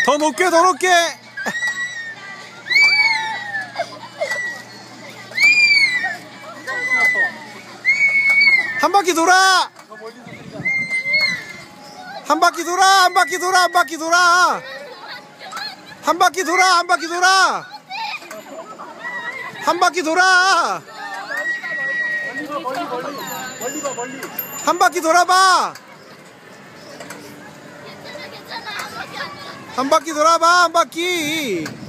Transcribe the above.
더 높게 더 높게. 한 바퀴 돌아. 한 바퀴 돌아. 한 바퀴 돌아. 한 바퀴 돌아. 한 바퀴 돌아. 한 바퀴 돌아. 한 바퀴 돌아. 한 바퀴 돌아봐. 한 바퀴 돌아봐. 한 바퀴.